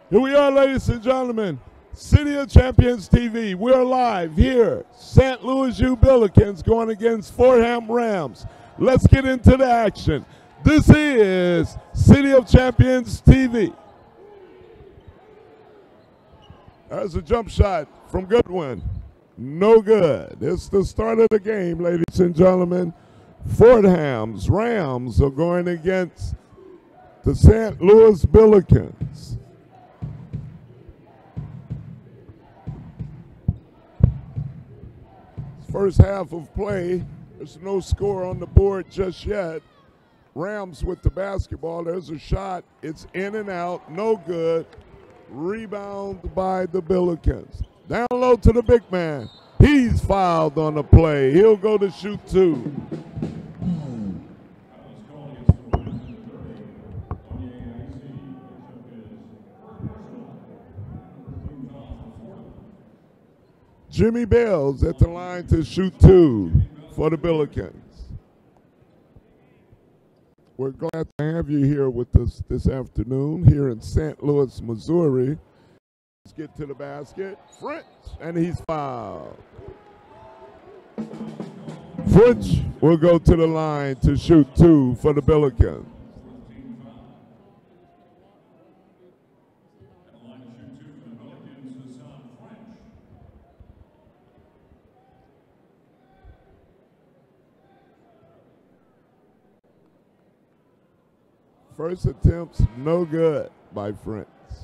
Here we are, ladies and gentlemen. City of Champions TV. We're live here. St. Louis U Billikens going against Fordham Rams. Let's get into the action. This is City of Champions TV. There's a jump shot from Goodwin. No good. It's the start of the game, ladies and gentlemen. Fordham's Rams are going against the St. Louis Billikens. First half of play, there's no score on the board just yet. Rams with the basketball. There's a shot. It's in and out. No good. Rebound by the Billikens. Down low to the big man. He's fouled on the play. He'll go to shoot two. Jimmy Bell's at the line to shoot two for the Billikens. We're glad to have you here with us this afternoon here in St. Louis, Missouri. Let's get to the basket. French, and he's fouled. French will go to the line to shoot two for the Billikens. First attempts, no good by French.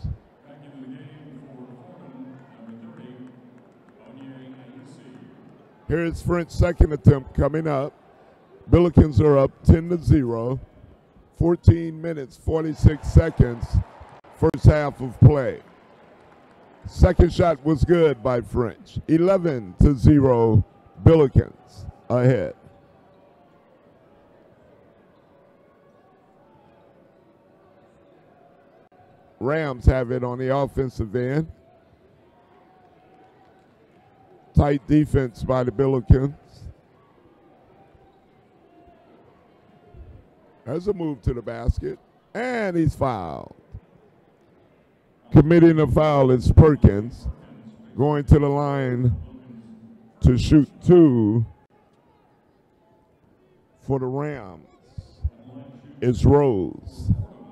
Here's French's second attempt coming up. Billikens are up 10-0. 14 minutes, 46 seconds, first half of play. Second shot was good by French. 11-0, Billikens ahead. Rams have it on the offensive end. Tight defense by the Billikens. There's a move to the basket, and he's fouled. Committing a foul is Perkins. Going to the line to shoot two for the Rams is Rose.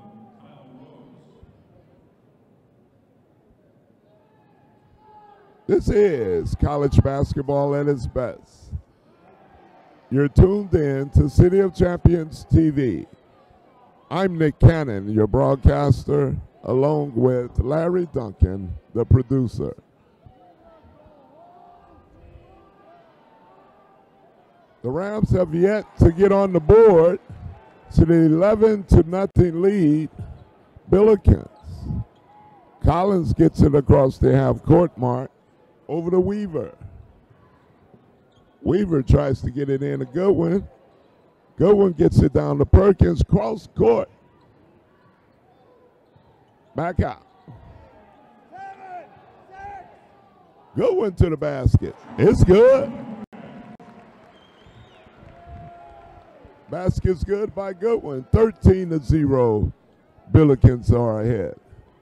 This is college basketball at its best. You're tuned in to City of Champions TV. I'm Nick Cannon, your broadcaster, along with Larry Duncan, the producer. The Rams have yet to get on the board to the 11-0 lead, Billikens. Collins gets it across the half-court mark. Over to Weaver. Weaver tries to get it in to Goodwin. Goodwin gets it down to Perkins. Cross court. Back out. Goodwin to the basket. It's good. Basket's good by Goodwin. 13-0. Billikens are ahead.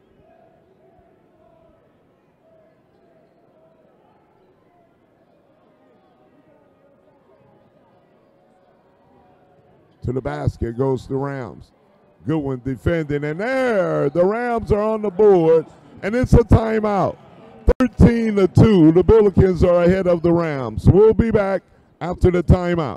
To the basket goes the Rams. Goodwin defending, and there, the Rams are on the board, and it's a timeout. 13-2, the Billikens are ahead of the Rams. We'll be back after the timeout.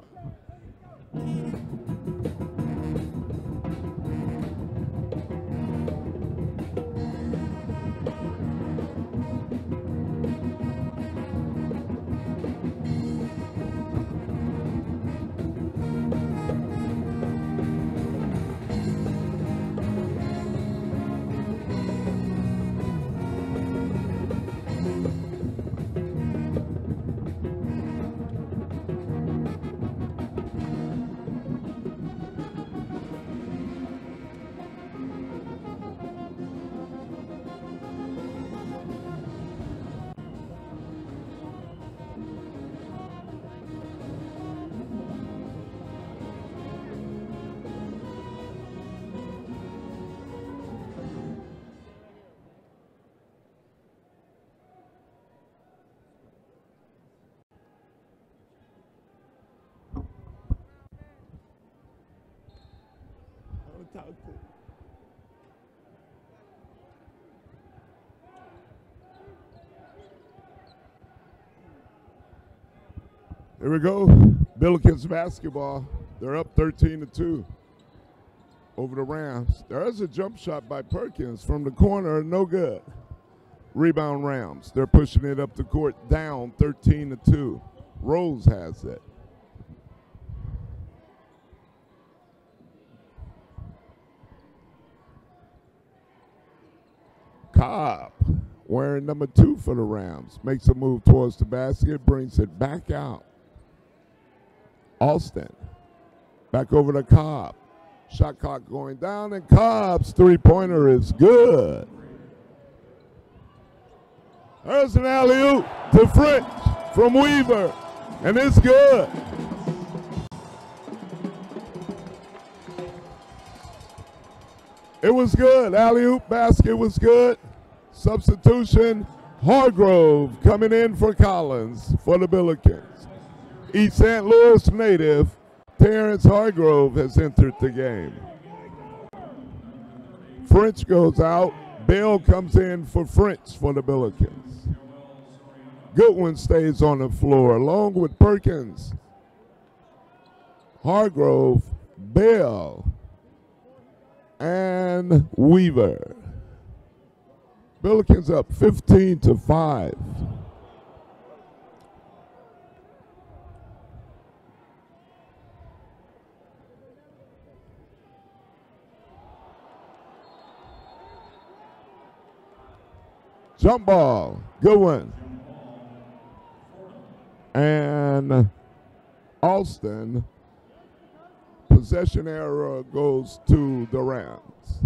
Here we go. Billikens basketball. They're up 13-2 over the Rams. There is a jump shot by Perkins from the corner. No good. Rebound Rams. They're pushing it up the court, down 13-2. Rose has it. Cobb, wearing number 2 for the Rams, makes a move towards the basket, brings it back out. Alston, back over to Cobb. Shot clock going down, and Cobb's three-pointer is good. There's an alley-oop to French from Weaver, and it's good. It was good. Alley-oop basket was good. Substitution, Hargrove coming in for Collins for the Billikens. East St. Louis native Terrence Hargrove has entered the game. French goes out. Bell comes in for French for the Billikens. Goodwin stays on the floor along with Perkins. Hargrove, Bell, and Weaver. Billikens up 15-5. Jump ball, good one. And Alston, possession error goes to the Rams.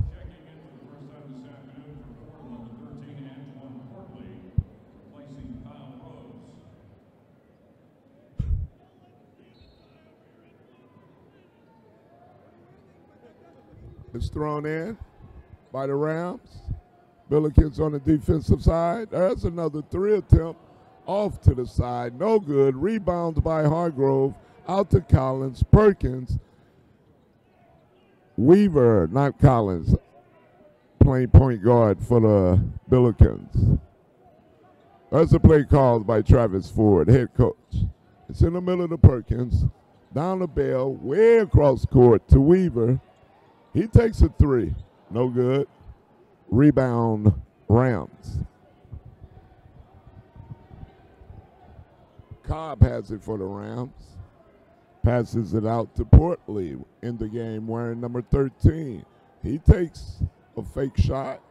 It's thrown in by the Rams. Billikens on the defensive side. There's another 3 attempt off to the side. No good. Rebounds by Hargrove. Out to Collins. Perkins. Weaver, not Collins, playing point guard for the Billikens. There's a play called by Travis Ford, head coach. It's in the middle of the Perkins. Down the Bell, way across court to Weaver. He takes a 3. No good. Rebound, Rams. Cobb has it for the Rams. Passes it out to Portley in the game wearing number 13. He takes a fake shot.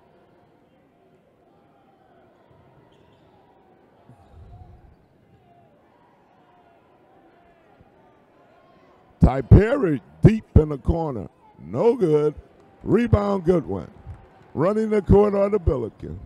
Ty Perry deep in the corner. No good. Rebound, Goodwin. Running the court are the Billikens.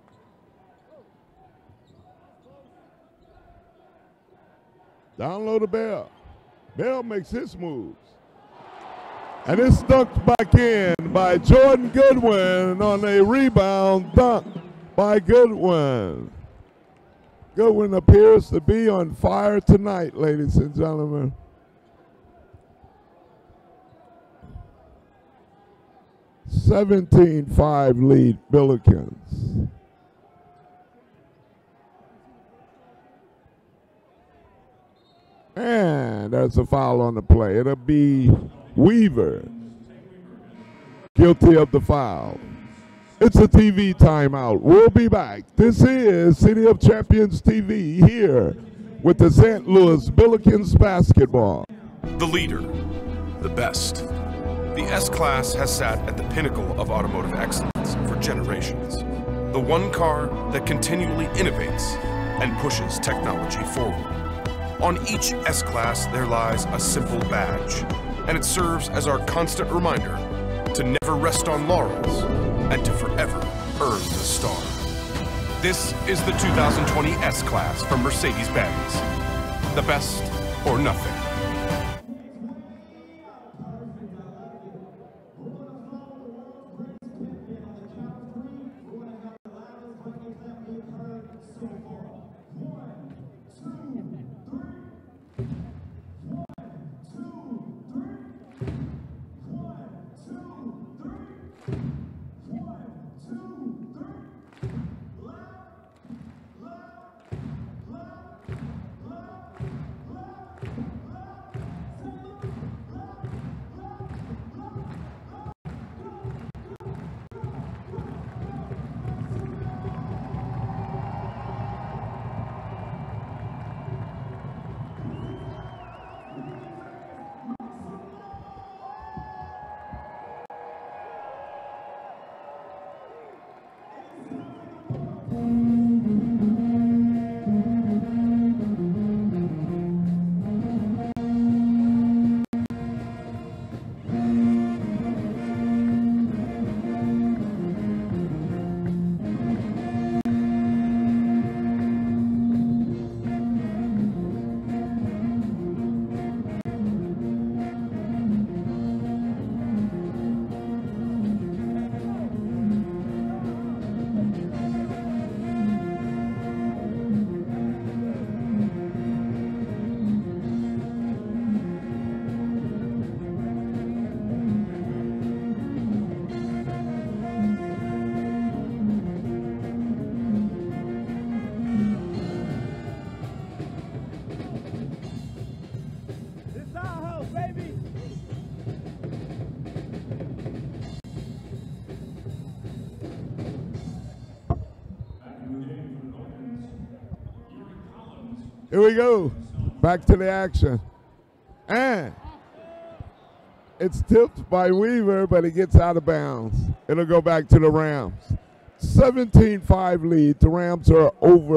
Down low to Bell. Bell makes his moves. And it's dunked back in by Jordan Goodwin on a rebound dunk by Goodwin. Goodwin appears to be on fire tonight, ladies and gentlemen. (17-5) lead Billikens. And there's a foul on the play. It'll be Weaver guilty of the foul. It's a TV timeout. We'll be back. This is City of Champions TV here with the St. Louis Billikens basketball. The leader, the best. The S-Class has sat at the pinnacle of automotive excellence for generations. The one car that continually innovates and pushes technology forward. On each S-Class there lies a simple badge, and it serves as our constant reminder to never rest on laurels and to forever earn the star. This is the 2020 S-Class from Mercedes-Benz. The best or nothing. Here we go. Back to the action. And it's tipped by Weaver, but it gets out of bounds. It'll go back to the Rams. 17-5 lead. The Rams are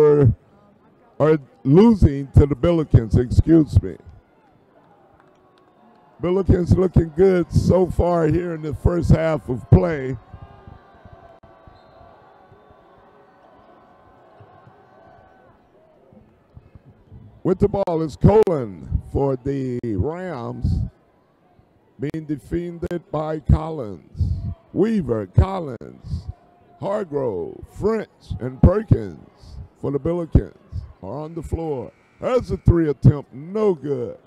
losing to the Billikens, excuse me. Billikens looking good so far here in the first half of play. With the ball is Colin for the Rams, being defended by Collins. Weaver, Collins, Hargrove, French, and Perkins for the Billikens are on the floor. There's a 3 attempt, no good.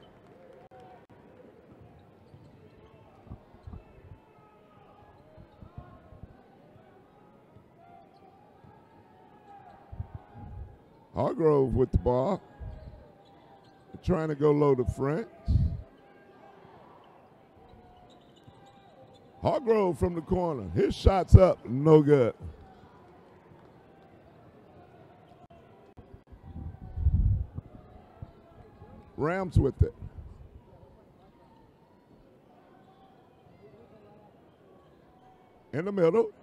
Hargrove with the ball. Trying to go low to French. Hargrove from the corner. His shot's up, no good. Rams with it. In the middle.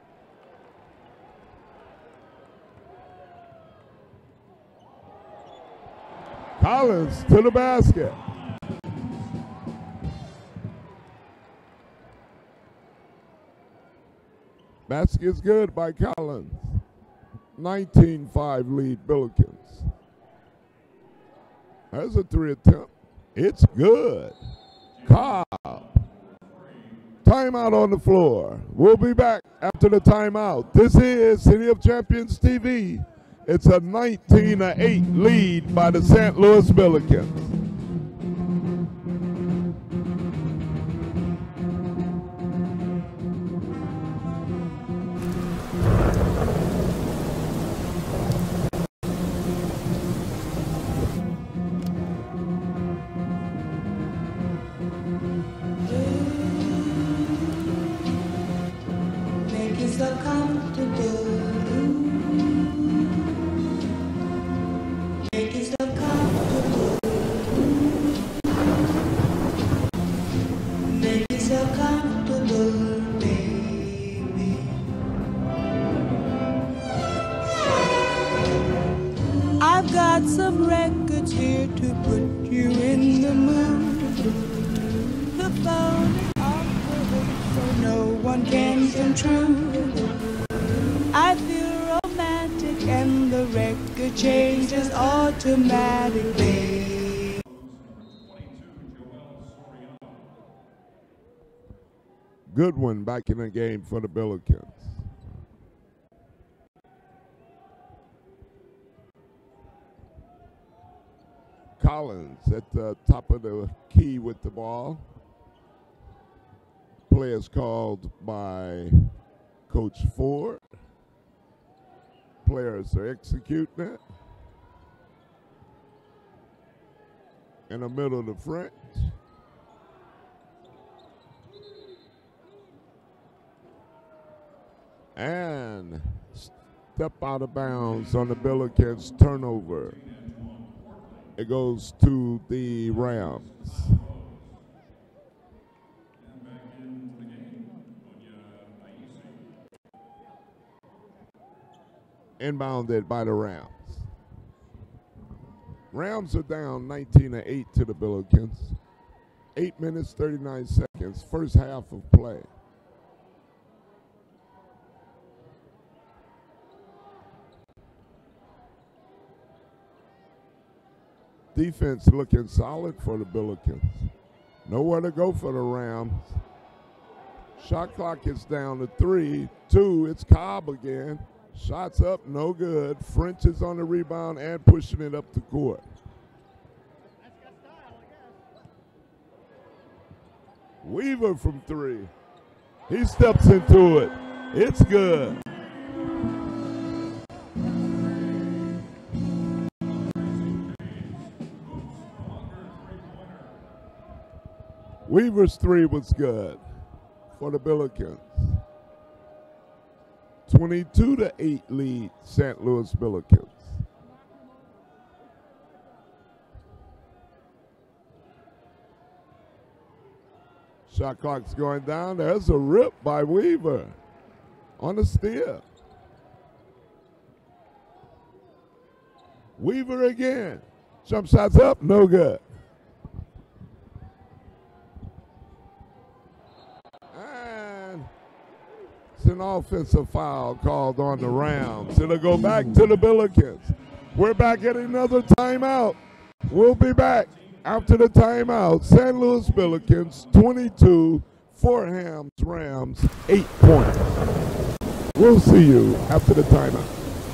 Collins to the basket. Basket's good by Collins. 19-5 lead Billikens. There's a 3 attempt. It's good. Cobb. Timeout on the floor. We'll be back after the timeout. This is City of Champions TV. It's a 19-8 lead by the St. Louis Billikens. Make it so comfortable. Some records here to put you in the mood. The phone is off the hook so no one can intrude. I feel romantic and the record changes automatically. Good one back in the game for the Billikens. Collins at the top of the key with the ball. Play is called by Coach Ford. Players are executing it. In the middle of the French. And step out of bounds on the Billikens turnover. It goes to the Rams. Inbounded by the Rams. Rams are down 19-8 to the Billikens. 8 minutes, 39 seconds, first half of play. Defense looking solid for the Billikens. Nowhere to go for the Rams. Shot clock is down to 3, 2. It's Cobb again. Shots up, no good. French is on the rebound and pushing it up the court. Weaver from 3. He steps into it. It's good. Weaver's 3 was good for the Billikens. 22-8 lead St. Louis Billikens. Shot clock's going down. There's a rip by Weaver on the steal. Weaver again. Jump shots up, no good. And it's an offensive foul called on the Rams. It'll go back to the Billikens. We're back at another timeout. We'll be back after the timeout. St. Louis Billikens 22, Fordham Rams 8 points. We'll see you after the timeout.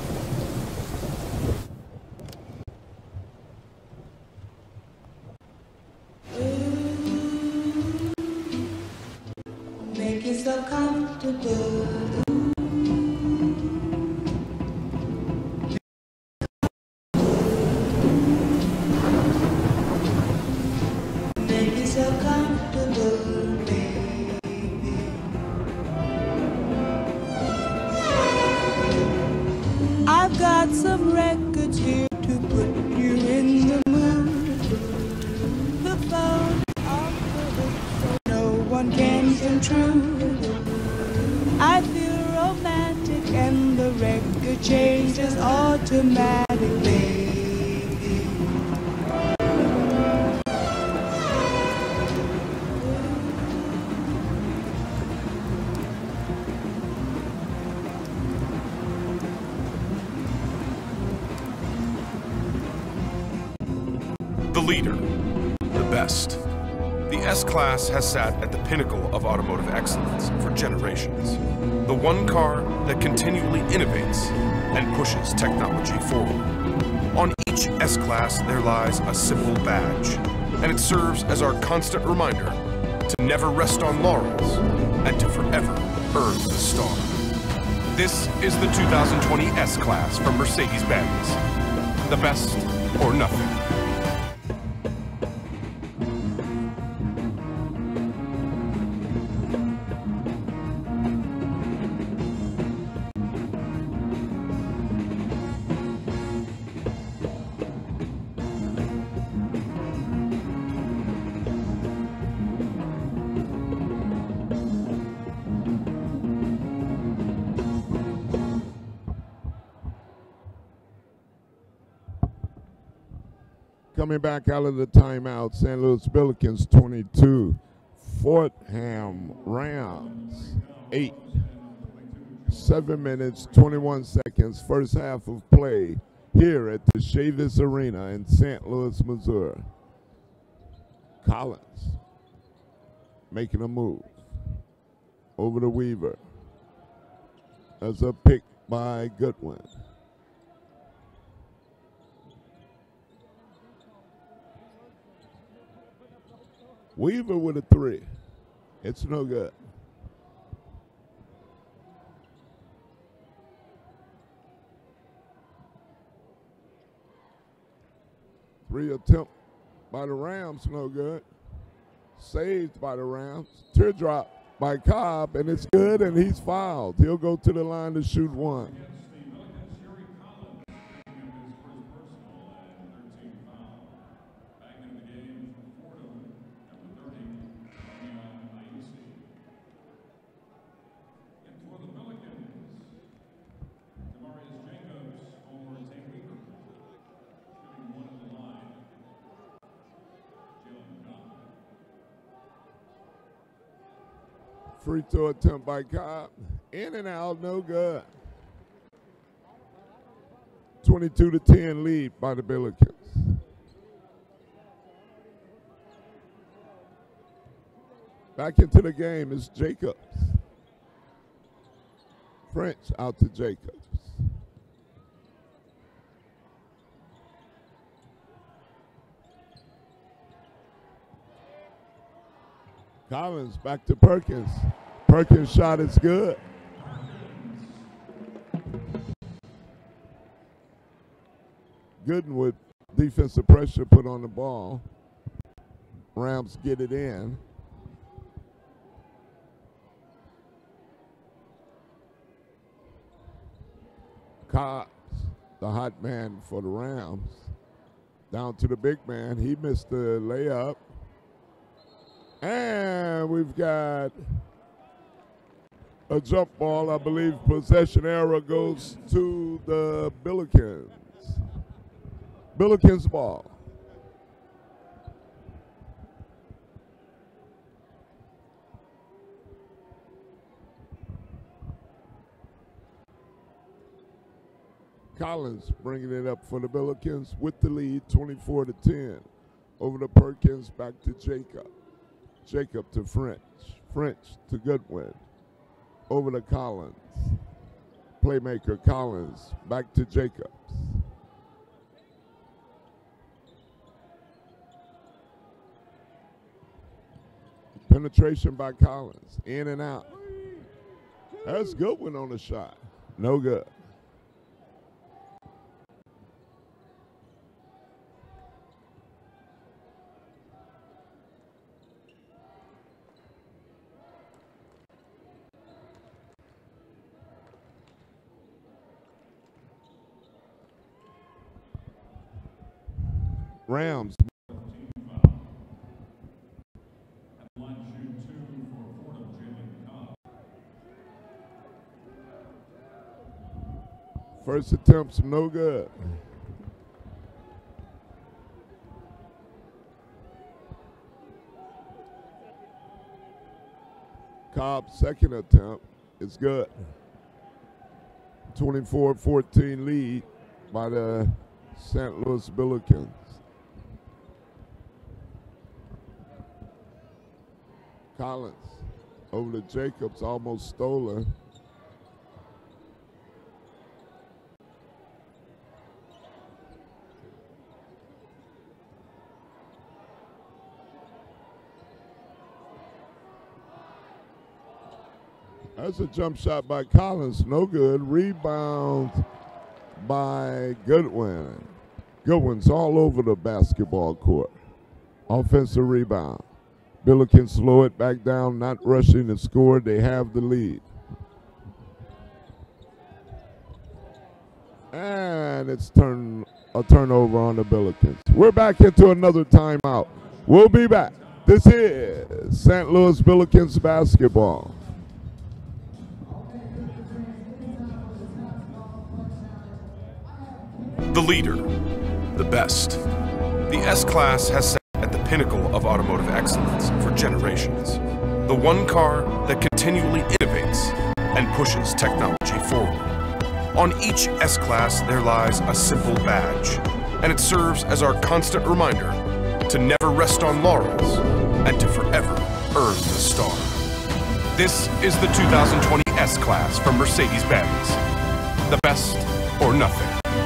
Make yourself comfortable. Make yourself comfortable, baby. I've got some records here to put you in the mood. The phone operates so no one can intrude. I feel romantic and the record changes automatically. The leader, the best. The S-Class has sat at the pinnacle of automotive excellence for generations. The one car that continually innovates and pushes technology forward. On each S-Class there lies a simple badge, and it serves as our constant reminder to never rest on laurels and to forever earn the star. This is the 2020 S-Class from Mercedes-Benz. The best or nothing. Coming back out of the timeout, St. Louis Billikens 22, Fordham Rams 8. 7 minutes, 21 seconds, first half of play here at the Chavis Arena in St. Louis, Missouri. Collins making a move over to Weaver. There's a pick by Goodwin. Weaver with a three. It's no good. Three attempt by the Rams, no good. Saved by the Rams. Teardrop by Cobb, and it's good, and he's fouled. He'll go to the line to shoot one. Free throw attempt by Cobb. In and out, no good. 22-10 lead by the Billikens. Back into the game is Jacobs. French out to Jacobs. Collins back to Perkins. Perkins' shot is good. Gooden with defensive pressure put on the ball. Rams get it in. Cobbs, the hot man for the Rams. Down to the big man. He missed the layup. And we've got a jump ball. I believe possession error goes to the Billikens. Billikens ball. Collins bringing it up for the Billikens with the lead, 24-10. Over to Perkins, back to Jacob. Jacob to French. French to Goodwin. Over to Collins. Playmaker Collins, back to Jacobs. Penetration by Collins, in and out. That's Goodwin on the shot. No good. Rams. First attempt's no good. Cobb's second attempt is good. 24-14 lead by the St. Louis Billikens. Collins over to Jacobs, almost stolen. That's a jump shot by Collins, no good. Rebound by Goodwin. Goodwin's all over the basketball court. Offensive rebound. Billikens slow it back down, not rushing to score. They have the lead. And it's a turnover on the Billikens. We're back into another timeout. We'll be back. This is St. Louis Billikens basketball. The leader, the best. The S-Class has sat at the pinnacle of automotive excellence for generations. The one car that continually innovates and pushes technology forward. On each S-Class there lies a simple badge, and it serves as our constant reminder to never rest on laurels and to forever earn the star. This is the 2020 S-Class from Mercedes-Benz. The best or nothing.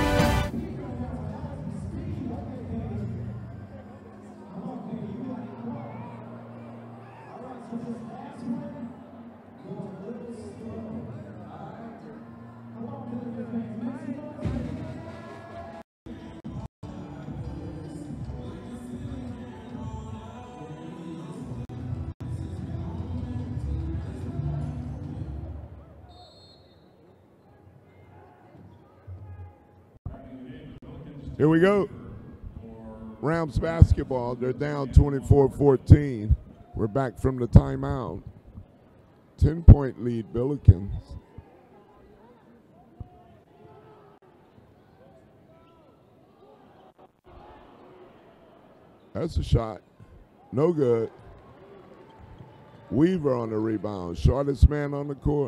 Here we go. Rams basketball. They're down 24-14. We're back from the timeout. 10-point lead, Billikens. That's a shot. No good. Weaver on the rebound. Shortest man on the court.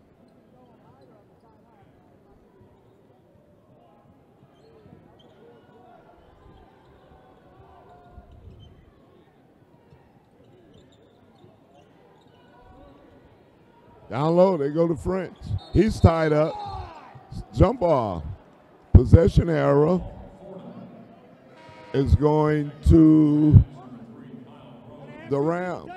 Down low, they go to French. He's tied up. Jump ball. Possession error is going to the Rams.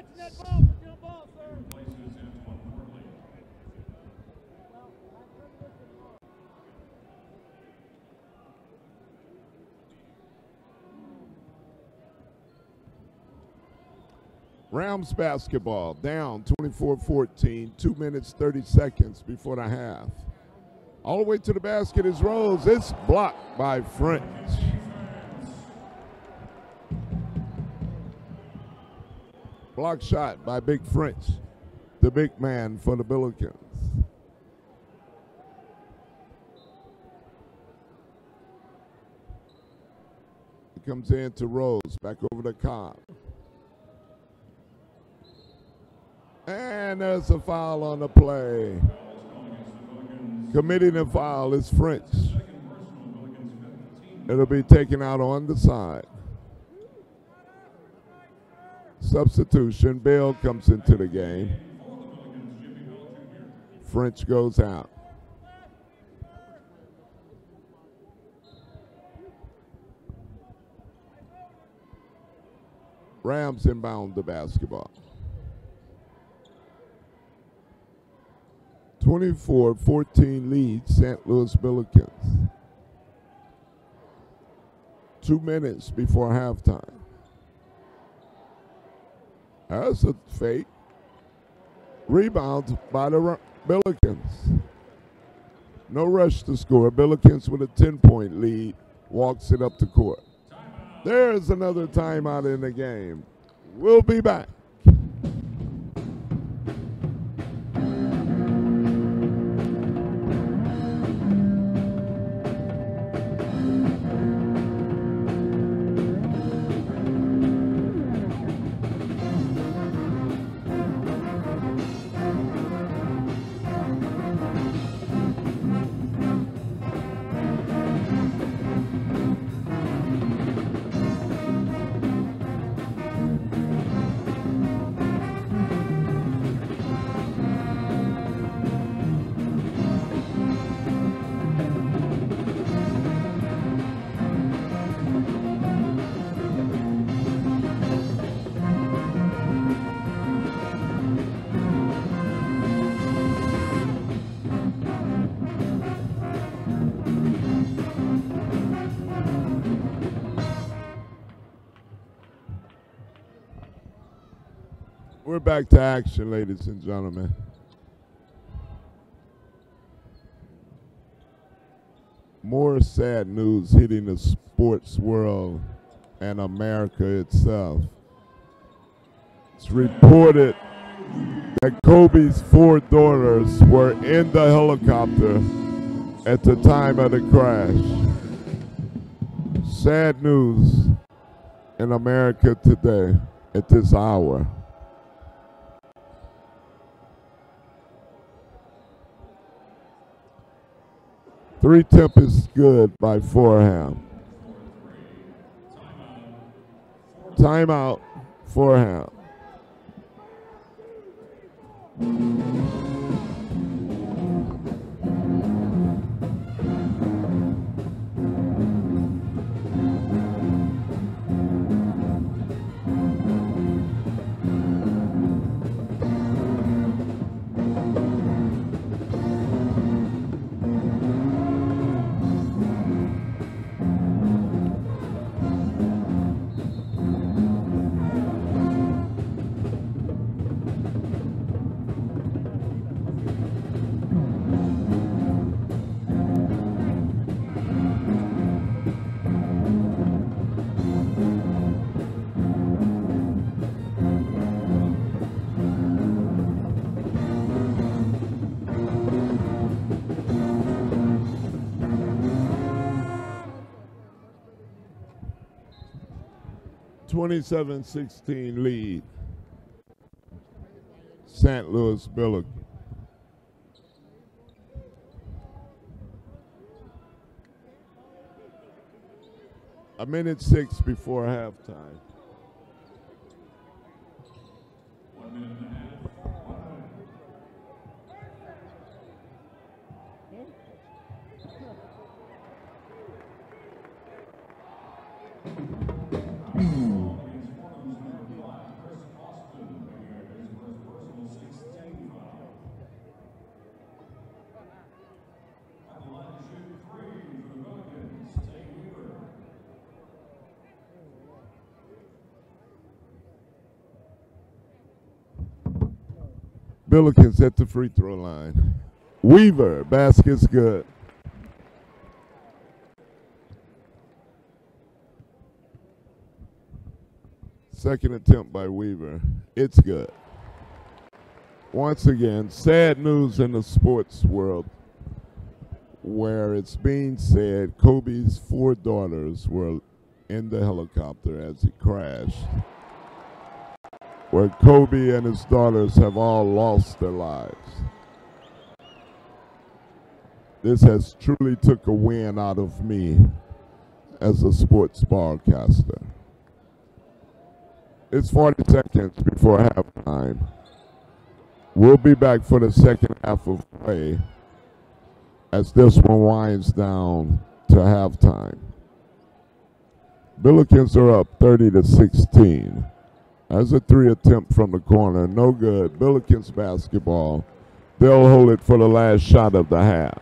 Rams basketball down 24-14, 2 minutes, 30 seconds before the half. All the way to the basket is Rose. It's blocked by French. Block shot by Big French, the big man for the Billikens. He comes in to Rose, back over to Cobb. And there's a foul on the play. Committing the foul is French. It'll be taken out on the side. Substitution, Bill comes into the game. French goes out. Rams inbound the basketball. 24-14 lead, St. Louis Billikens. 2 minutes before halftime. That's a fake. Rebound by the Billikens. No rush to score. Billikens with a 10-point lead walks it up the court. There's another timeout in the game. We'll be back. We're back to action, ladies and gentlemen. More sad news hitting the sports world and America itself. It's reported that Kobe's 4 daughters were in the helicopter at the time of the crash. Sad news in America today at this hour. Three Tempest good by Fordham. Timeout, Fordham. (27-16) lead. St. Louis Billikens. A minute 6 before halftime. 1 minute and a half. Billikens at the free throw line. Weaver, basket's good. Second attempt by Weaver. It's good. Once again, sad news in the sports world, where it's being said Kobe's 4 daughters were in the helicopter as it crashed, where Kobe and his daughters have all lost their lives. This has truly took a win out of me as a sports broadcaster. It's 40 seconds before halftime. We'll be back for the second half of play as this one winds down to halftime. Billikens are up 30-16. As a 3 attempt from the corner, no good. Billikens basketball. They'll hold it for the last shot of the half.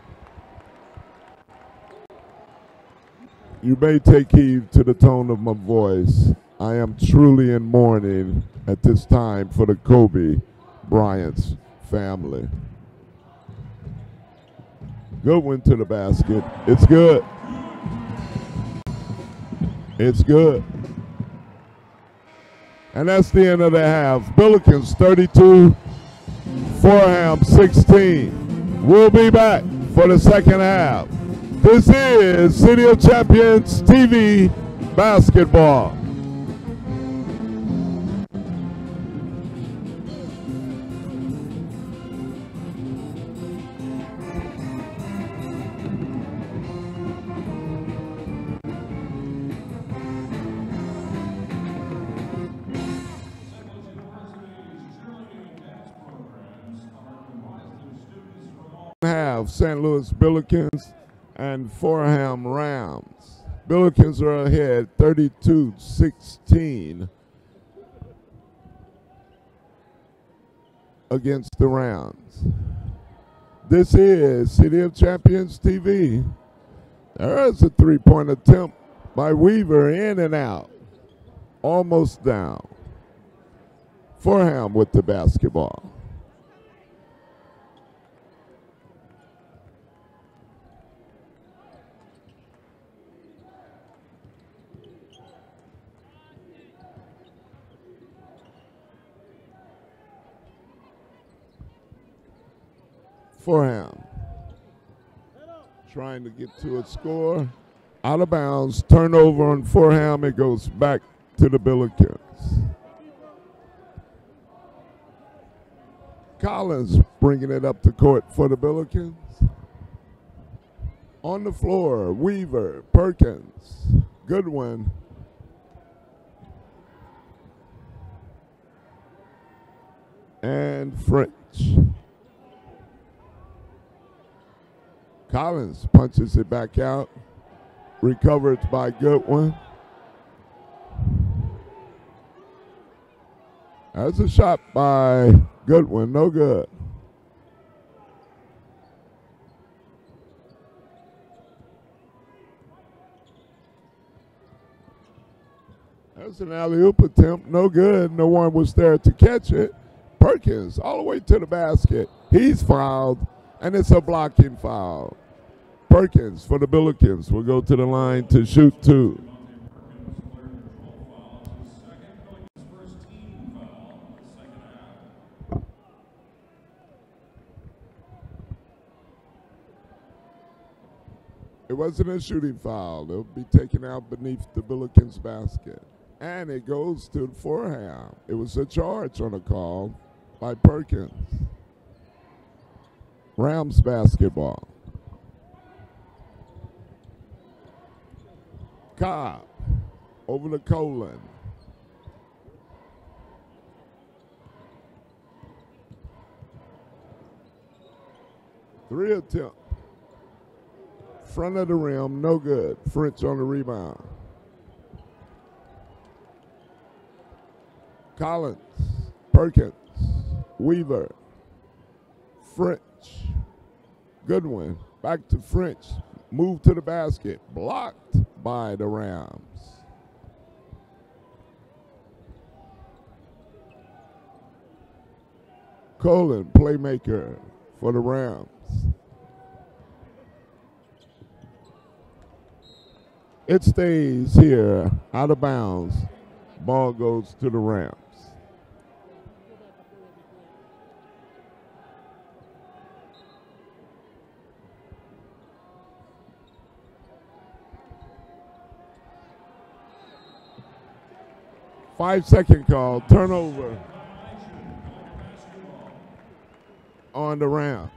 You may take heed to the tone of my voice. I am truly in mourning at this time for the Kobe Bryant's family. Good one to the basket. It's good. It's good. And that's the end of the half. Billikens 32, Fordham 16. We'll be back for the second half. This is City of Champions TV basketball. Have St. Louis Billikens and Fordham Rams. Billikens are ahead 32-16 against the Rams. This is City of Champions TV. There is a 3-point attempt by Weaver, in and out. Almost down. Fordham with the basketball. Fordham trying to get to a score. Out of bounds. Turnover on Fordham. It goes back to the Billikens. Collins bringing it up the court for the Billikens. On the floor, Weaver, Perkins. Good one. And French. Collins punches it back out. Recovered by Goodwin. That's a shot by Goodwin. No good. That's an alley-oop attempt. No good. No one was there to catch it. Perkins all the way to the basket. He's fouled. And it's a blocking foul. Perkins for the Billikens will go to the line to shoot 2. It wasn't a shooting foul. It'll be taken out beneath the Billikens basket. And it goes to Fordham. It was a charge on a call by Perkins. Rams basketball. Cobb over to Colin. Three attempt. Front of the rim, no good. French on the rebound. Collins, Perkins, Weaver, French. Goodwin, back to French. Move to the basket. Blocked by the Rams. Colin, playmaker for the Rams. It stays here, out of bounds. Ball goes to the Rams. Five-second call, turnover on the Rams.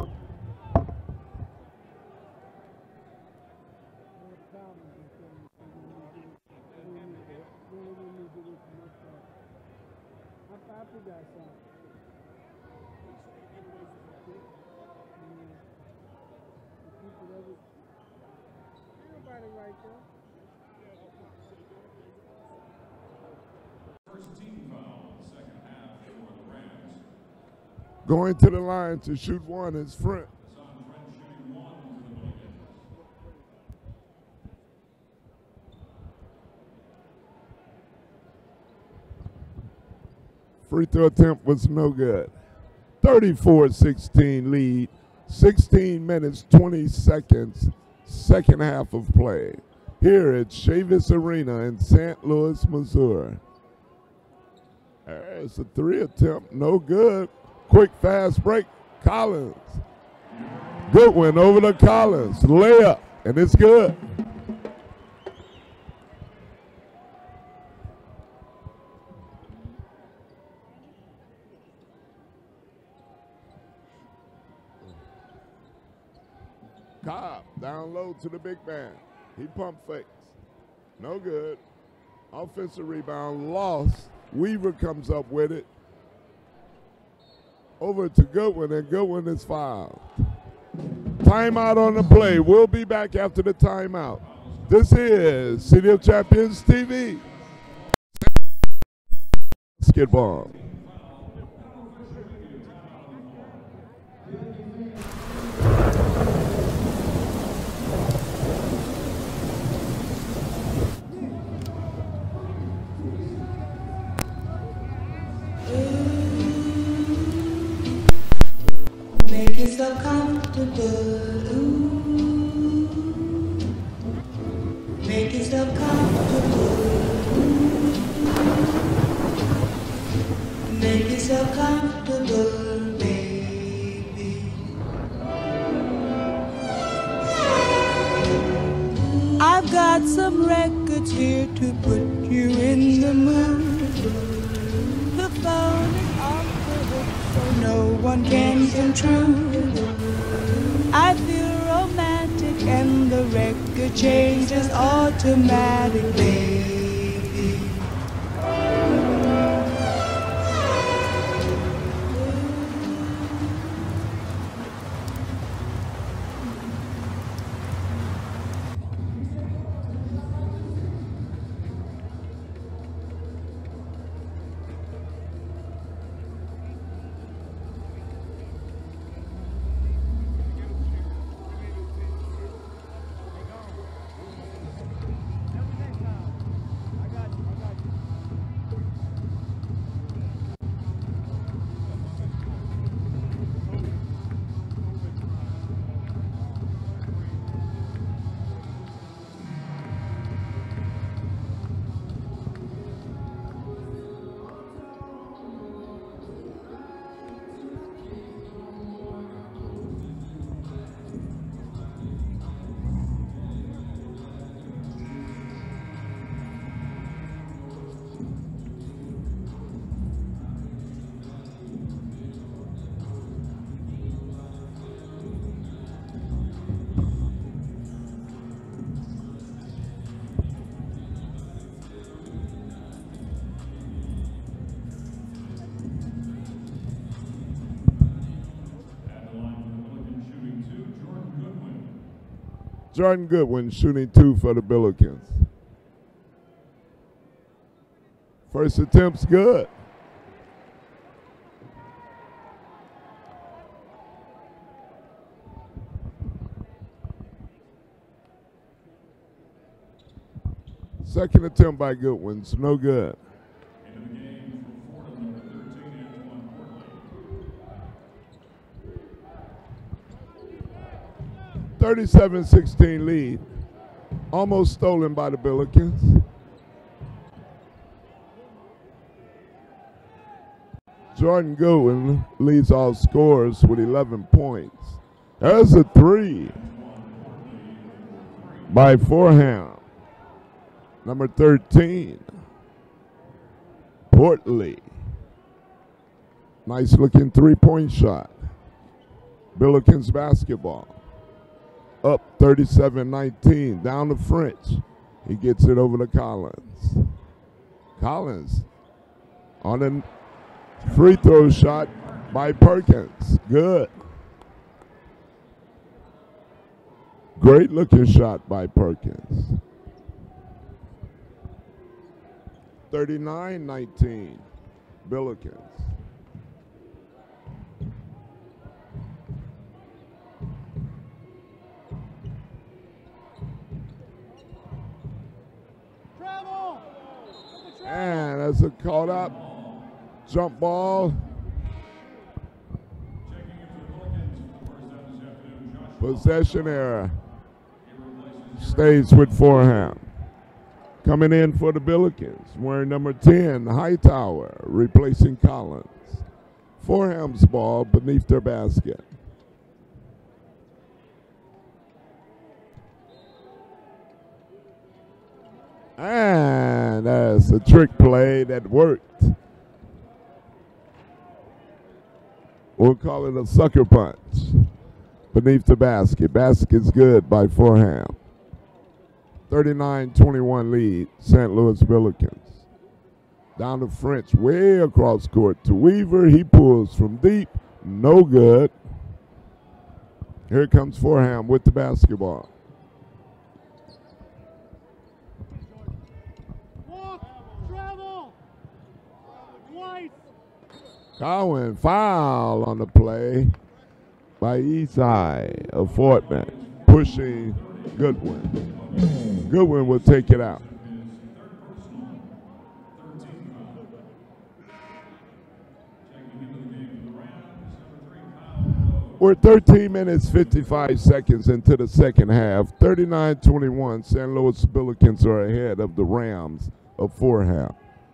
Going to the line to shoot one is Front. Free throw attempt was no good. 34-16 lead. 16 minutes, 20 seconds, second half of play. Here at Chavis Arena in St. Louis, Missouri. There's a three attempt, no good. Quick, fast break, Collins. Goodwin over to Collins, layup, and it's good. Cobb down low to the big man. He pump fakes. No good. Offensive rebound lost. Weaver comes up with it. Over to Goodwin, and Goodwin is fouled. Timeout on the play. We'll be back after the timeout. This is City of Champions TV. Basketball. Make yourself comfortable. Ooh. Make yourself comfortable. Make yourself comfortable, baby. I've got some records here to put you in the mood. The phone is off the hook, so no one can intrude. I feel romantic and the record changes automatically. Jordan Goodwin shooting 2 for the Billikens. First attempt's good. Second attempt by Goodwin's no good. Into the game for Fordham, number 13, Antoine Portland. 37-16 lead. Almost stolen by the Billikens. Jordan Goodwin leads all scorers with 11 points. There's a three by Fordham. Number 13, Portley. Nice looking three-point shot. Billikens basketball. Up 37-19, down to French. He gets it over to Collins. Collins on a free throw shot by Perkins. Good. Great looking shot by Perkins. 39-19, Billikens. And that's a caught up jump ball. Possession error. Stays with Fordham. Coming in for the Billikens, wearing number 10, Hightower, replacing Collins. Fordham's ball beneath their basket. And that's a trick play that worked. We'll call it a sucker punch. Beneath the basket. Basket's good by Fordham. 39-21 lead, St. Louis Billikens. Down to French, way across court to Weaver. He pulls from deep, no good. Here comes Fordham with the basketball. Cowan, foul on the play by Esai of Fortman, pushing Goodwin. Goodwin will take it out. We're 13 minutes, 55 seconds into the second half. 39-21, St. Louis Billikens are ahead of the Rams of Fordham.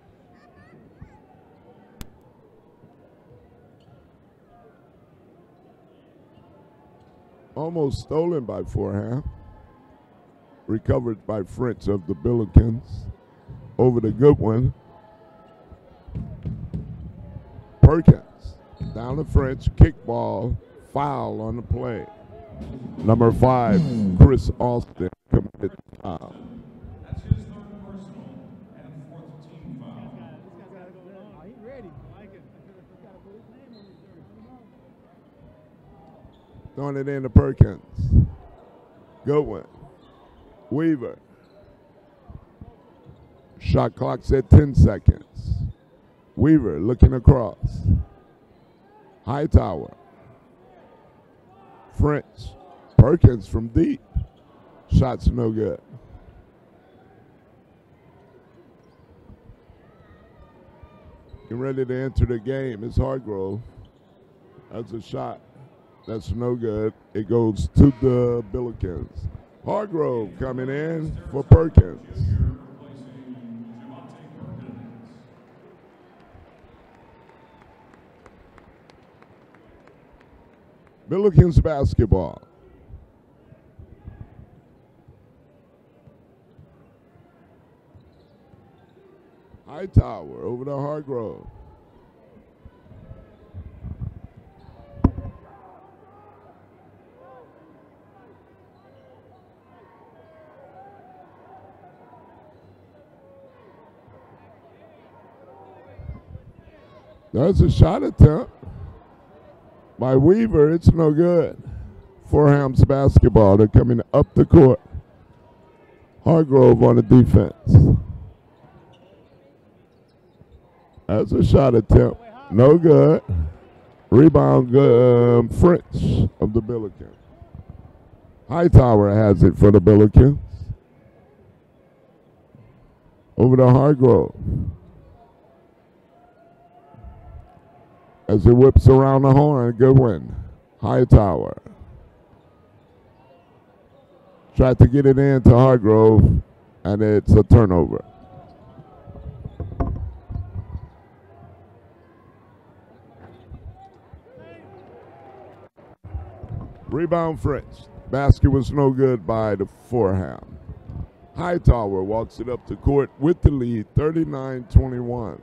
Almost stolen by Fordham. Recovered by French of the Billikens. Over to Goodwin. Perkins. Down to French. Kickball. Foul on the play. Number 5, Chris Austin committed the foul. That's his third personal and fourth team foul. He's ready. I like it. Throwing it into Perkins. Goodwin. Weaver. Shot clock's at 10 seconds. Weaver looking across. Hightower. French. Perkins from deep. Shot's no good. Getting ready to enter the game is Hargrove. That's a shot. That's no good. It goes to the Billikens. Hargrove coming in for Perkins. Billikens basketball. Hightower over to Hargrove. That's a shot attempt by Weaver. It's no good. Fordham's basketball. They're coming up the court. Hargrove on the defense. That's a shot attempt. No good. Rebound good. French of the Billikens. Hightower has it for the Billikens. Over to Hargrove. As it whips around the horn, Goodwin. Hightower. Tried to get it into Hargrove, and it's a turnover. Rebound French. Basket was no good by the Fordham. Hightower walks it up to court with the lead, 39-21.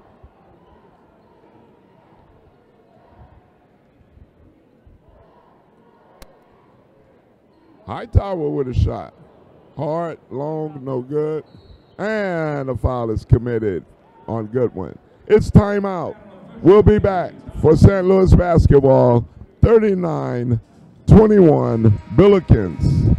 Hightower with a shot. Hard, long, no good. And a foul is committed on Goodwin. It's timeout. We'll be back for St. Louis basketball, 39-21, Billikens.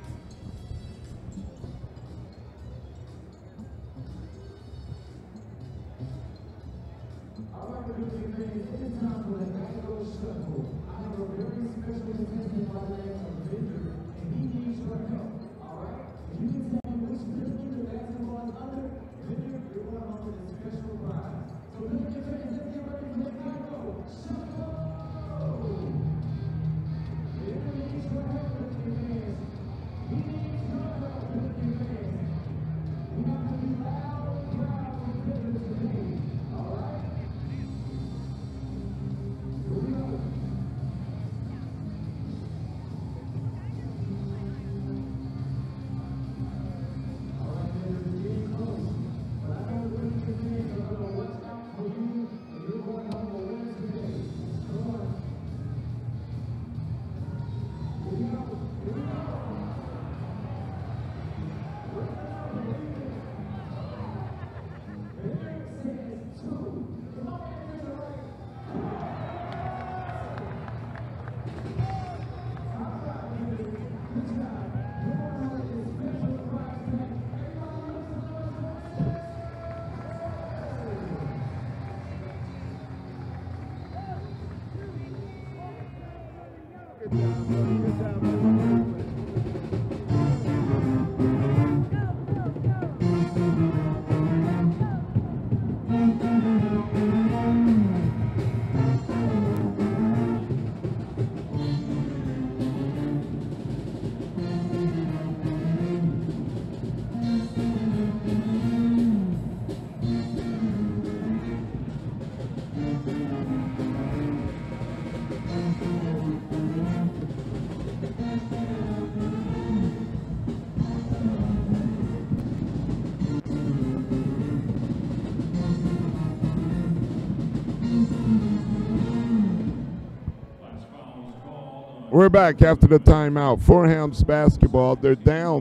We're back after the timeout. Fordham's basketball, they're down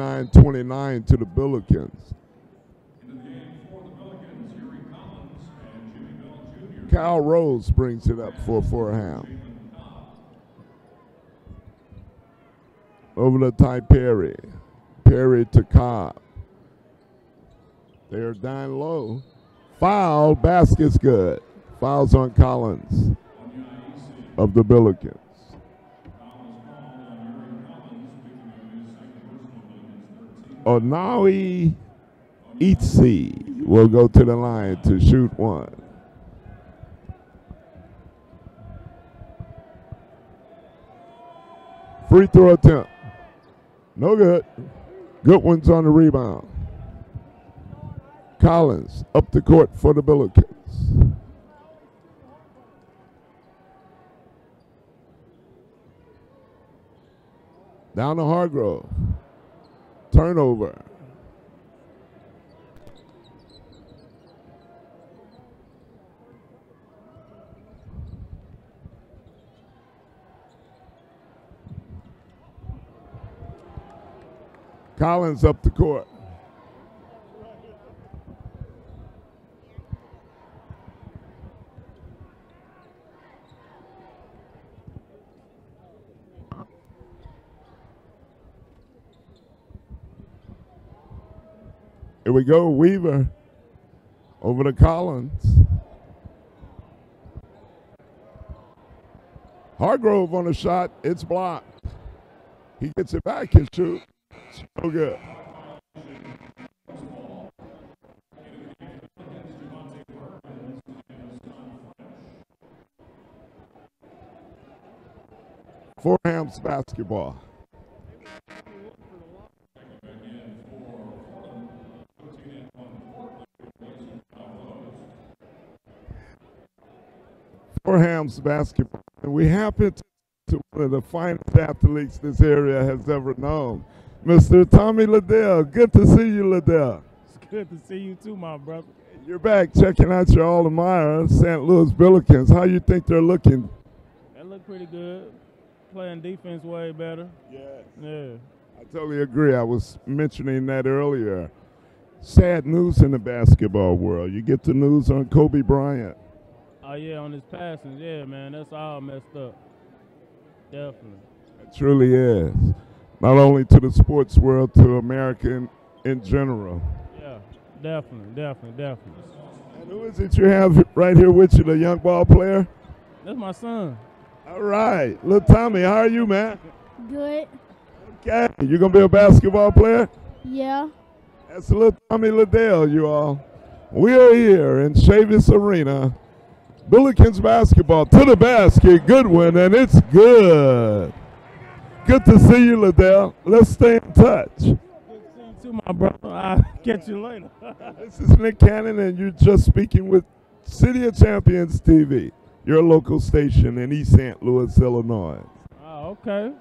39-29 to the Billikens. Kyle Rose brings it up for Fordham. Over to Ty Perry. Perry to Cobb. They're down low. Foul, basket's good. Fouls on Collins of the Billikens. Onawi Itzi will go to the line to shoot one. Free throw attempt. No good. Goodwin's on the rebound. Collins up the court for the Billikens. Down to Hargrove. Turnover. Collins up the court. Here we go, Weaver over to Collins. Hargrove on a shot, it's blocked. He gets it back and shoots. So good. Fordham's basketball. Fordham's basketball. And we happen to to one of the finest athletes this area has ever known. Mr. Tommy Liddell, good to see you, Liddell. It's good to see you too, my brother. You're back checking out your alma mater, St. Louis Billikens. How you think they're looking? They look pretty good. Playing defense way better. Yeah. I totally agree. I was mentioning that earlier. Sad news in the basketball world. You get the news on Kobe Bryant. Oh, yeah, on his passing. Yeah, man, that's all messed up. Definitely. It truly is. Not only to the sports world, to America in general. Yeah, definitely. And who is it you have right here with you, the young ball player? That's my son. All right. Little Tommy, how are you, man? Good. Okay. You going to be a basketball player? Yeah. That's little Tommy Liddell, you all. We are here in Chavis Arena. Billikens basketball to the basket. Good one, and it's good. Good to see you, Liddell. Let's stay in touch. Good to see you too, my brother. I'll catch you later. This is Nick Cannon, and you're just speaking with City of Champions TV, your local station in East St. Louis, Illinois. Oh, okay.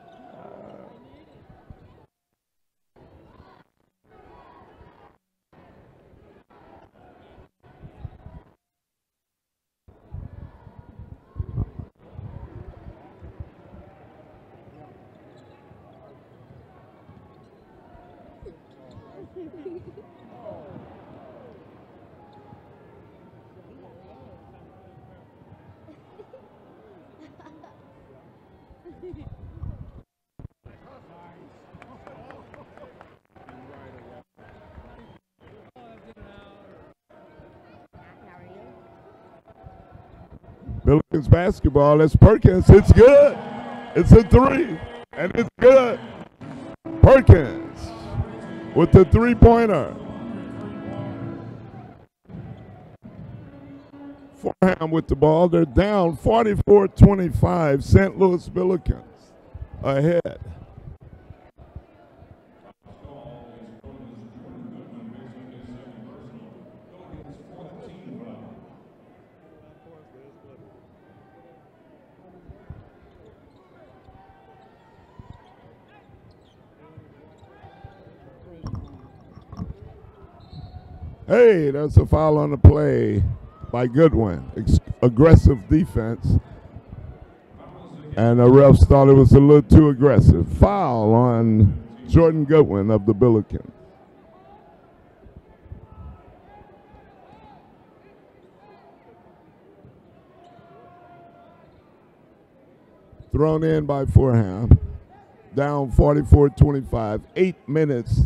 Billikens basketball, that's Perkins. It's good. It's a three, and it's good. Perkins with the three-pointer. Fordham with the ball. They're down 44-25. St. Louis Billikens ahead. Hey, that's a foul on the play by Goodwin. Aggressive defense. And the refs thought it was a little too aggressive. Foul on Jordan Goodwin of the Billikens. Thrown in by Fordham. Down 44-25. 8 minutes,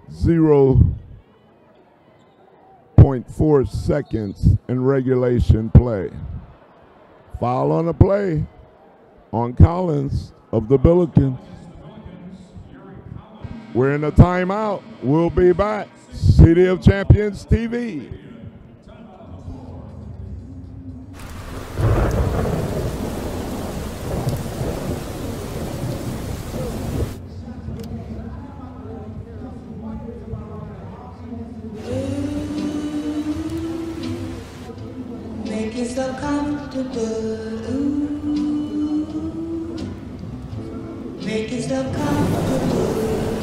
0.4 seconds in regulation play. Foul on the play on Collins of the Billikens. We're in a timeout. We'll be back. City of Champions TV. Make yourself comfortable. Ooh. Make yourself comfortable.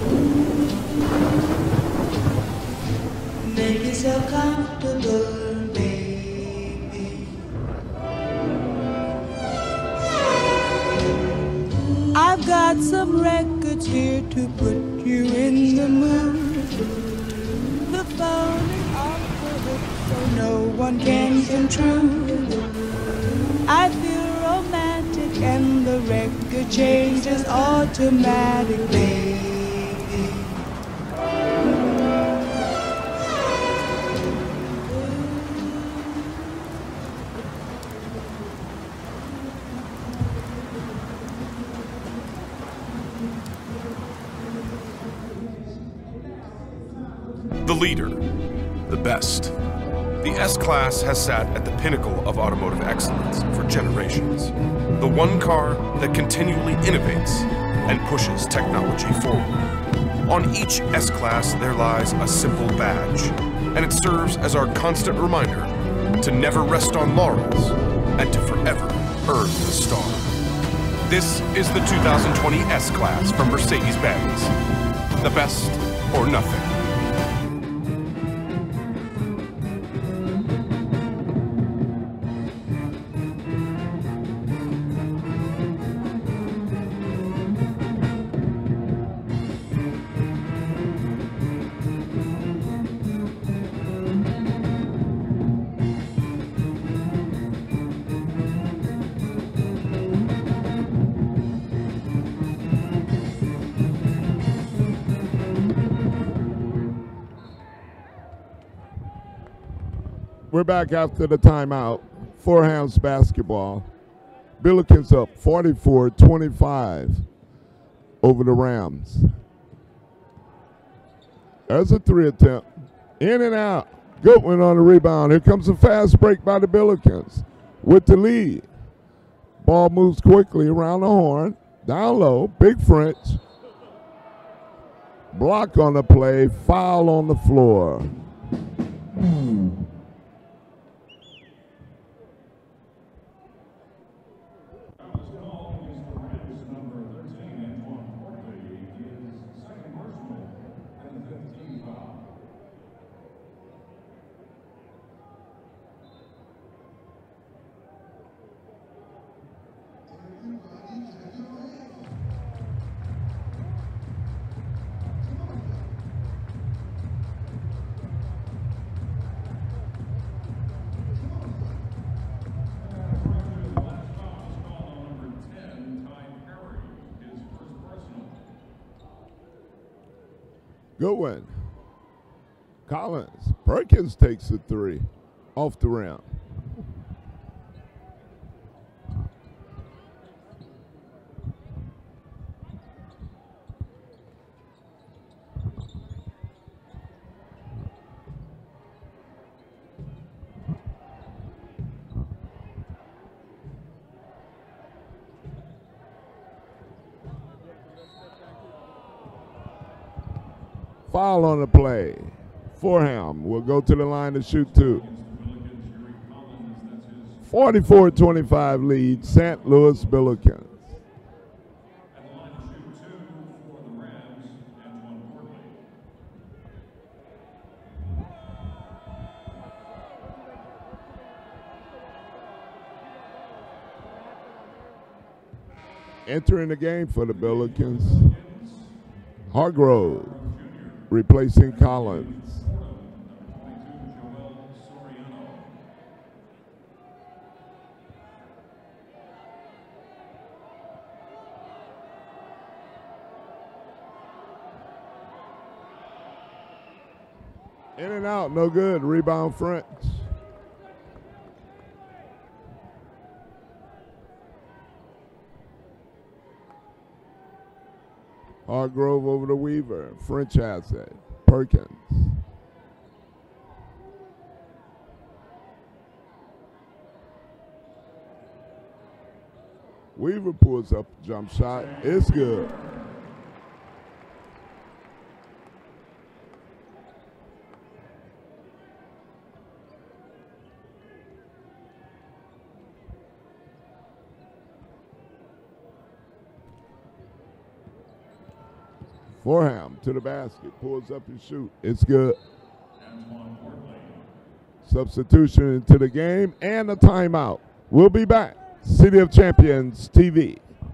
Make yourself comfortable, baby. I've got some records here to put you in the mood. The phone is off the hook, so no one can intrude. I feel romantic and the record changes automatically. The leader, the best. The S-Class has sat at the pinnacle of automotive excellence for generations. The one car that continually innovates and pushes technology forward. On each S-Class there lies a simple badge, and it serves as our constant reminder to never rest on laurels and to forever earn the star. This is the 2020 S-Class from Mercedes-Benz. The best or nothing. We're back after the timeout. Fordham's basketball. Billikens up 44-25 over the Rams. There's a three attempt. In and out. Good one on the rebound. Here comes a fast break by the Billikens with the lead. Ball moves quickly around the horn. Down low. Big French. Block on the play. Foul on the floor. Good one. Collins. Perkins takes the three off the rim. Foul on the play. Fordham will go to the line to shoot two. 44-25 lead, St. Louis Billikens. Entering the game for the Billikens, Hargrove replacing Collins. In and out, no good. Rebound French. Hargrove over to Weaver. French has it. Perkins. Weaver pulls up a jump shot. It's good. Fordham to the basket, pulls up and shoot. It's good. Substitution into the game and a timeout. We'll be back. City of Champions TV.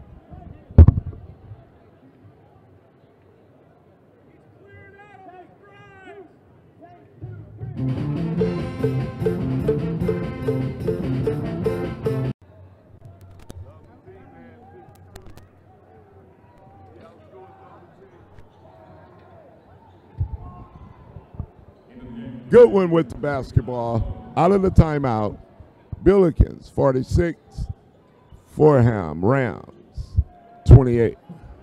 Good one with the basketball. Out of the timeout. Billikens 46. Fordham Rams 28.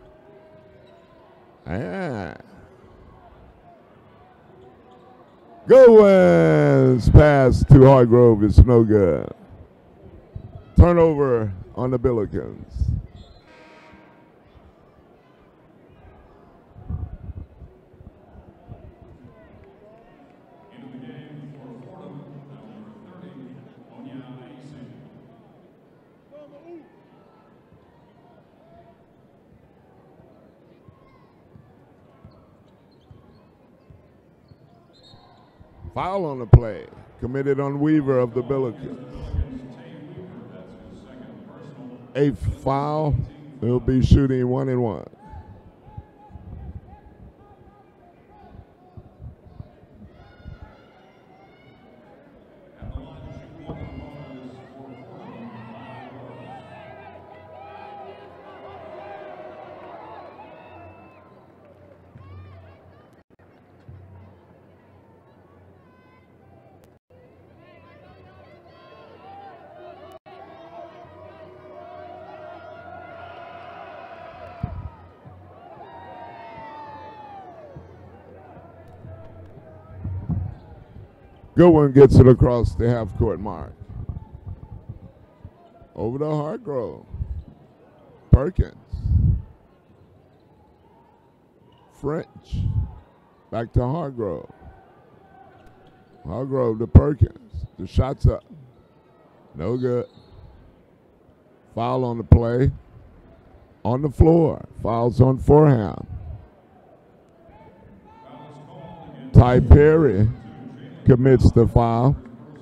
Good ones. Pass to Hargrove is no good. Turnover on the Billikens. Foul on the play. Committed on Weaver of the Billikens. 8th foul. He'll be shooting 1-1. Goodwin gets it across the half-court mark. Over to Hargrove. Perkins. French. Back to Hargrove. Hargrove to Perkins. The shot's up. No good. Foul on the play. On the floor. Fouls on Fordham. Ty Perry commits the foul.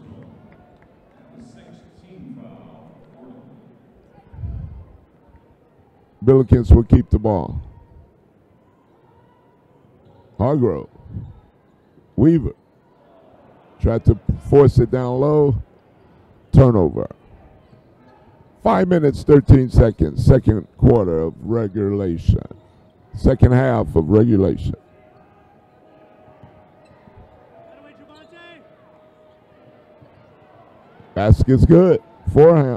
Billikens will keep the ball. Hargrove. Weaver. Tried to force it down low. Turnover. 5 minutes, 13 seconds. Second quarter of regulation. Second half of regulation. Basket's good. Fordham.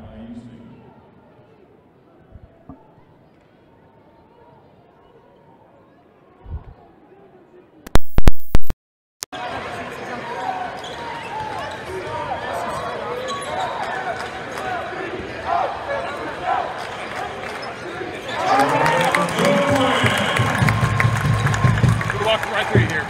Walk right through here.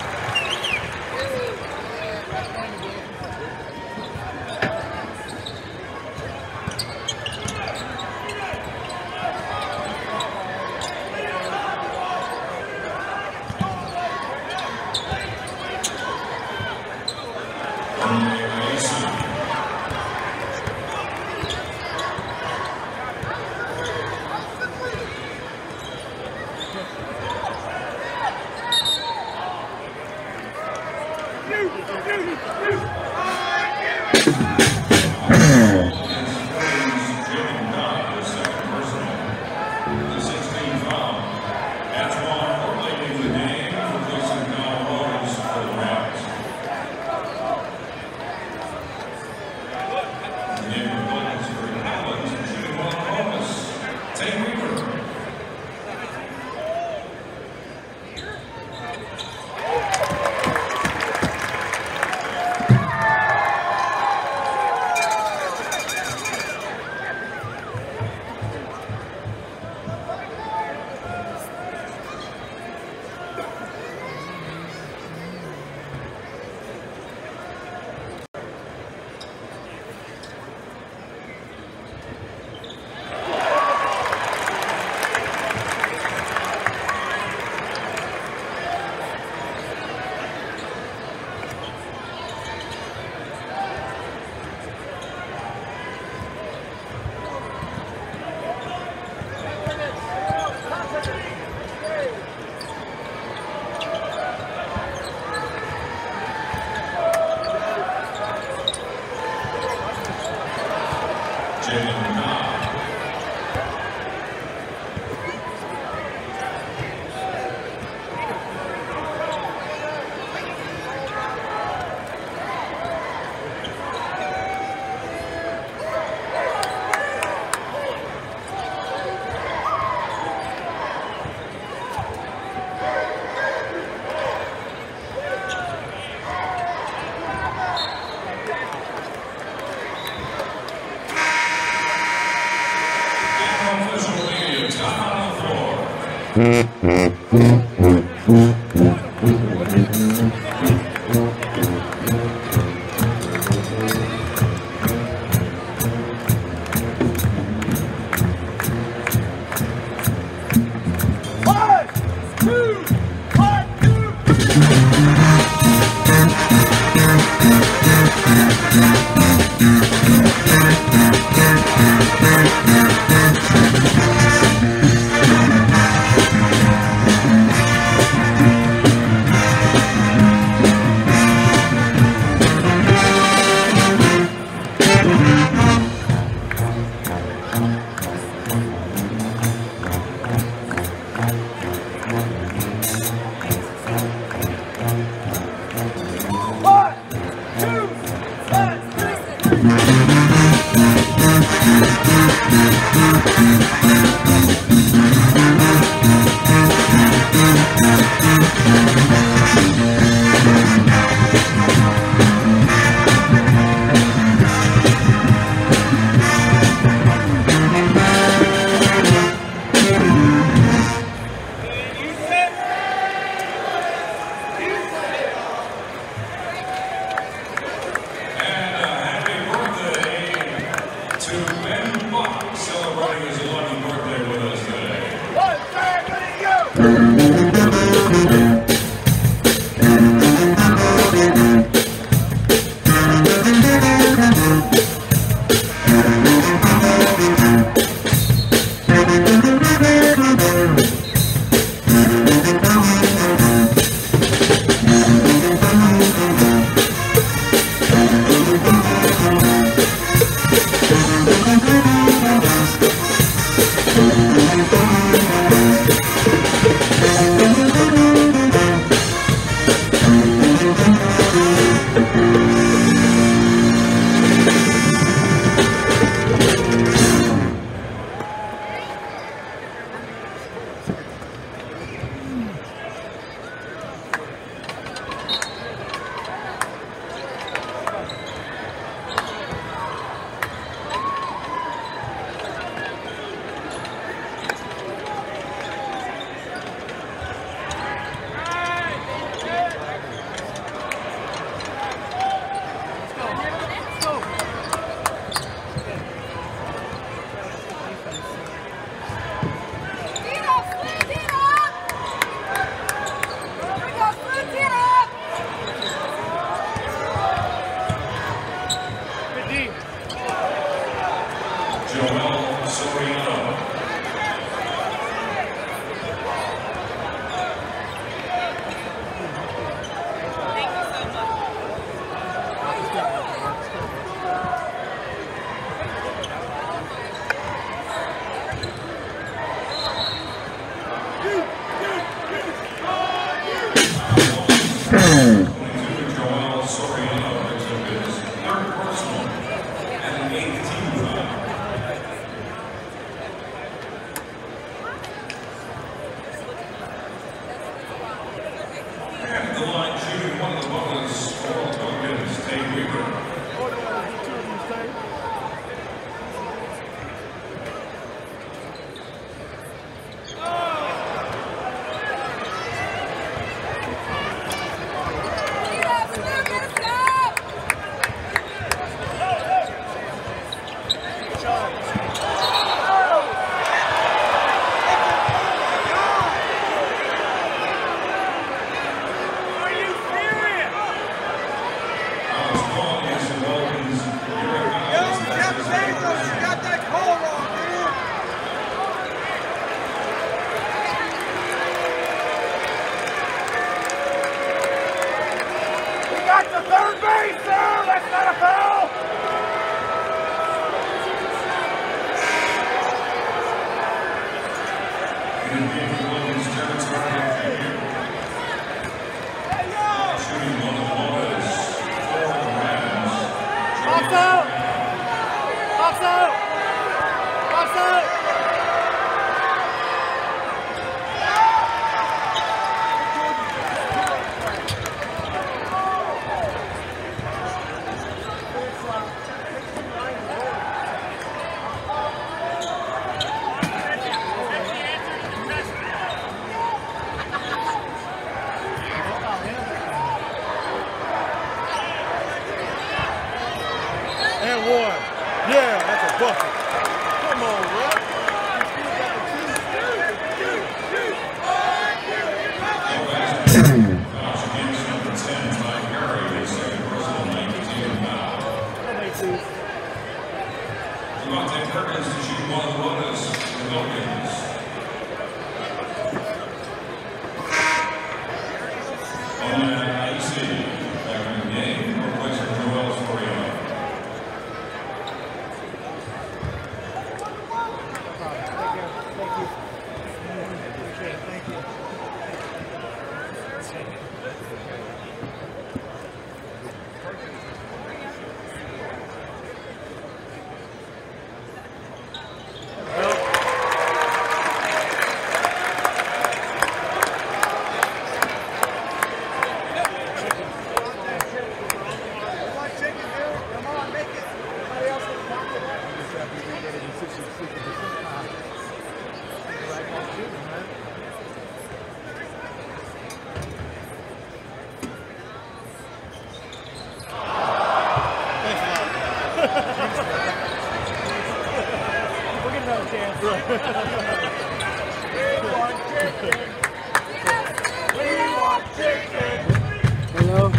Hello?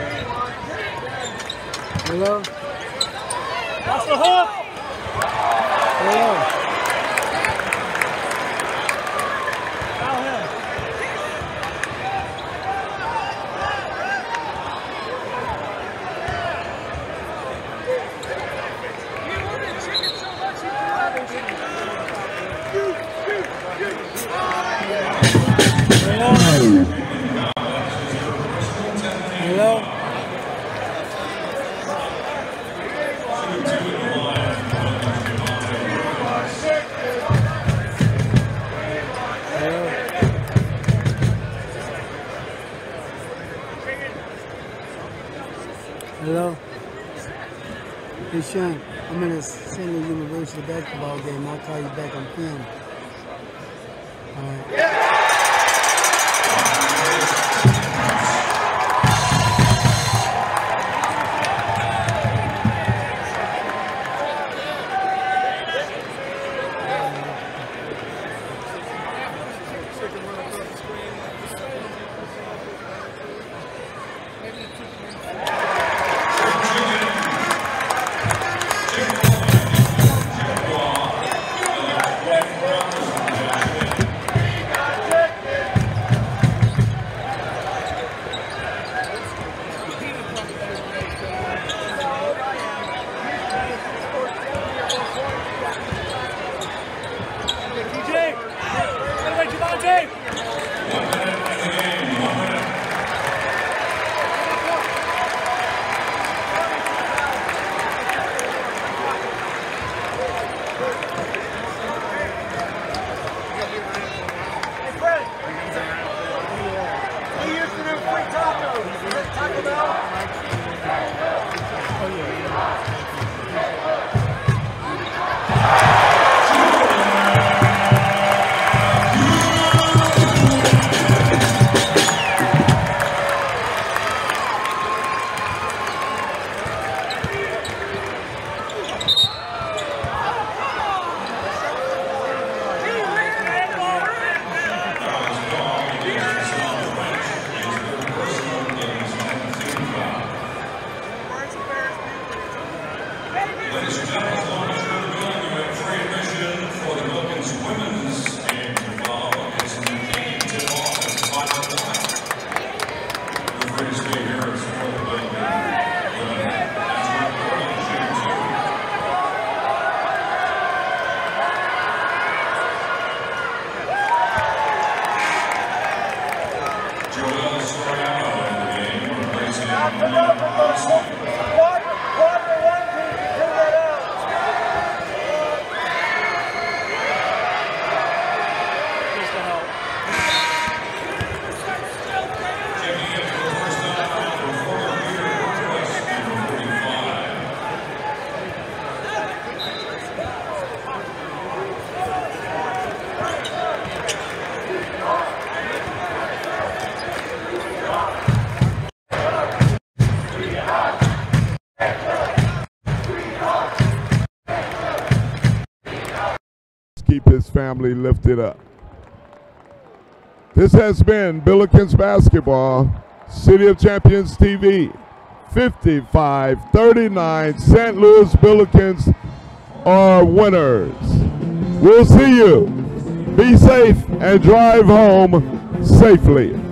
Hello? That's the hook! Hello? Hello? Hello? Hey Sean, I'm in a Senior University basketball game. I'll call you back on film. All right. Ladies and gentlemen, as long as you're in the building, you have free admission for the Billikens women's game to follow. It's in the game tip-off at 5 o'clock. You're free to stay here and support the Billikens women. That's what we're going to shoot to. Joel Soriano in the game, replacing keep his family lifted up. This has been Billikens Basketball, City of Champions TV. 55-39, St. Louis Billikens are winners. We'll see you. Be safe and drive home safely.